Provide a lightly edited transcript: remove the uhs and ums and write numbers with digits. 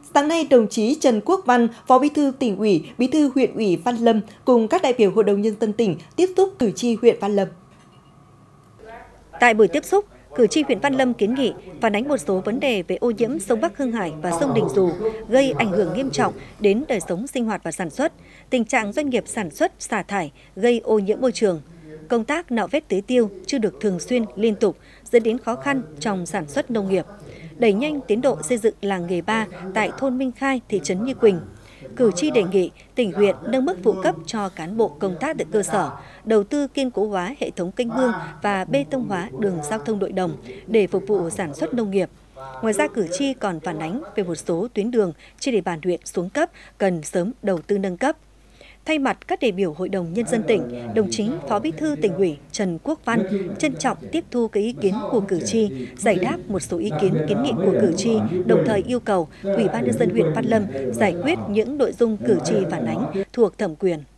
Sáng nay, đồng chí Trần Quốc Văn, Phó Bí thư Tỉnh ủy, Bí thư huyện ủy Văn Lâm cùng các đại biểu Hội đồng Nhân dân tỉnh tiếp xúc cử tri huyện Văn Lâm. Tại buổi tiếp xúc, cử tri huyện Văn Lâm kiến nghị phản ánh một số vấn đề về ô nhiễm sông Bắc Hưng Hải và sông Đình Dù gây ảnh hưởng nghiêm trọng đến đời sống sinh hoạt và sản xuất, tình trạng doanh nghiệp sản xuất xả thải gây ô nhiễm môi trường, công tác nạo vét tưới tiêu chưa được thường xuyên, liên tục, dẫn đến khó khăn trong sản xuất nông nghiệp, đẩy nhanh tiến độ xây dựng làng nghề 3 tại thôn Minh Khai, thị trấn Như Quỳnh. Cử tri đề nghị tỉnh huyện nâng mức phụ cấp cho cán bộ công tác tại cơ sở, đầu tư kiên cố hóa hệ thống kênh mương và bê tông hóa đường giao thông nội đồng để phục vụ sản xuất nông nghiệp. Ngoài ra, cử tri còn phản ánh về một số tuyến đường trên địa bàn huyện xuống cấp cần sớm đầu tư nâng cấp. Thay mặt các đại biểu Hội đồng Nhân dân tỉnh, đồng chí Phó Bí thư Tỉnh ủy Trần Quốc Văn trân trọng tiếp thu các ý kiến của cử tri, giải đáp một số ý kiến kiến nghị của cử tri, đồng thời yêu cầu Ủy ban Nhân dân huyện Văn Lâm giải quyết những nội dung cử tri phản ánh thuộc thẩm quyền.